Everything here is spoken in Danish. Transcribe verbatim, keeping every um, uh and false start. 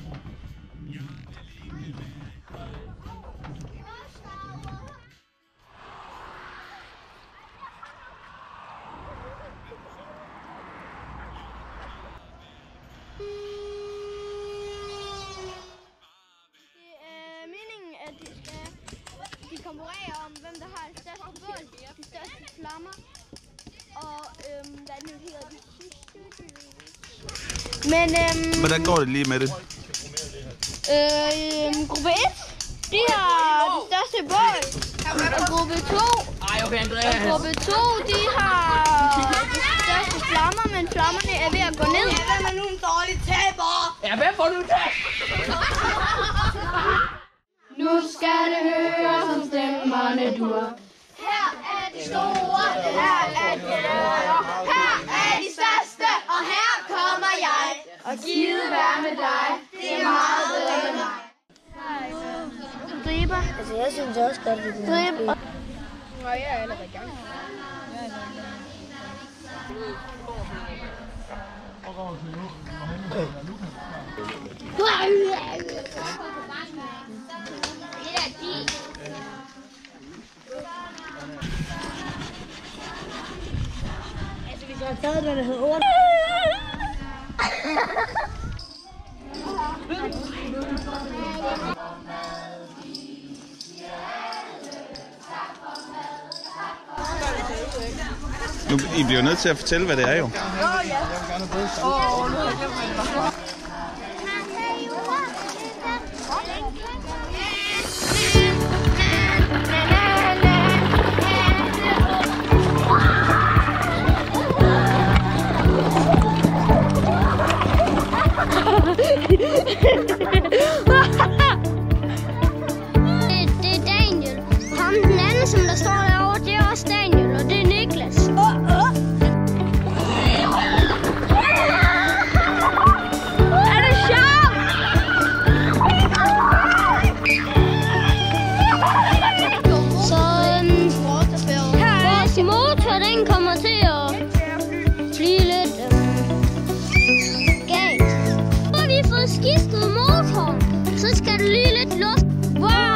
konkurrerer om, hvem der har det største bål, de største flammer, og øhm, hvad nu hedder det sidste. Men øhm, hvordan går det lige med det? Øh, gruppe et, de har det største bål, og gruppe to, og gruppe to, de har de største flammer, men flammerne er ved at gå ned. Hvem er nu en dårlig taber? Ja, hvem får du det? Nu skal det høres som stemmerne dur. Her er de store, her er de røde, her er de største, og her kommer jeg. Og givet være med dig, det er meget bedre med mig. Driber. Altså, jeg synes også godt, at det er Driber. Nå, jeg er allerede i gang. Altså, hvis jeg havde taget noget, der hed ord. Nu, I bliver nødt til at fortælle, hvad det er jo. Åh, ja. Åh, nu har jeg glemt, hvad det var. Det er Daniel. Ham den anden, som der står derovre, det er også Daniel, og det er Niklas. Er det sjovt? Så øhm, vores motor, den kommer til at blive lidt øhm, galt. Når vi får skiftet motoren, så skal der lige lidt luft. Wow!